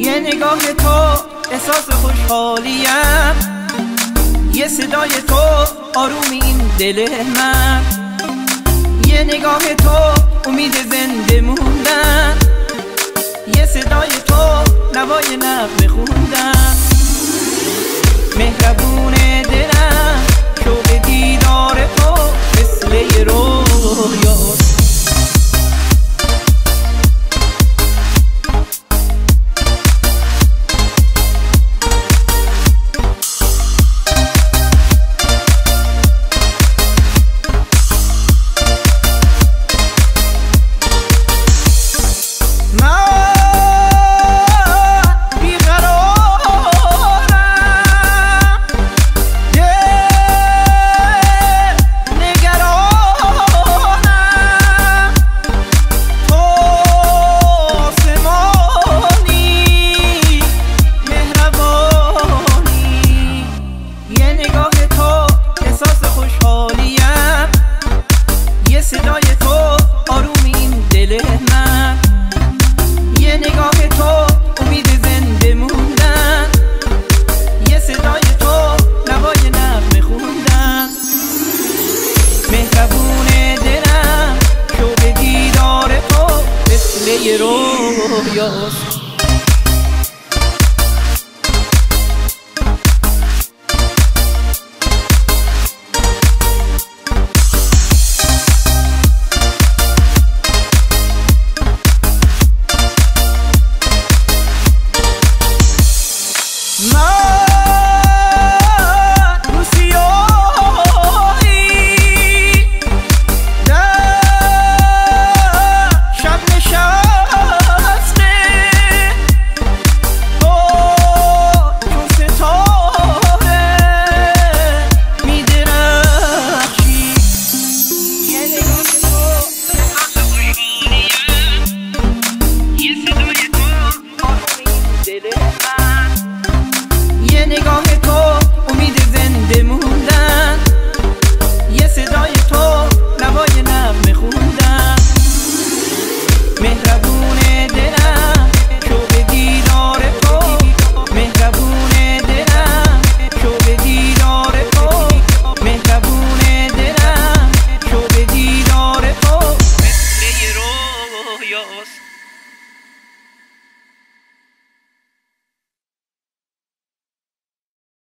یه نگاه تو احساس خوشحالیم، یه صدای تو آروم این دل من، یه نگاه تو امید زنده موندن، یه صدای تو نوای نغمه خوندن. مهربون دلم شوق دیدار تو مثل یه رویاست. صدای تو آروم این دل من، یه نگاه تو امید زنده موندن، یه صدای تو نوای نغمه خوندن. مهربون دلم شوق دیدار تو مثل یه رویاست.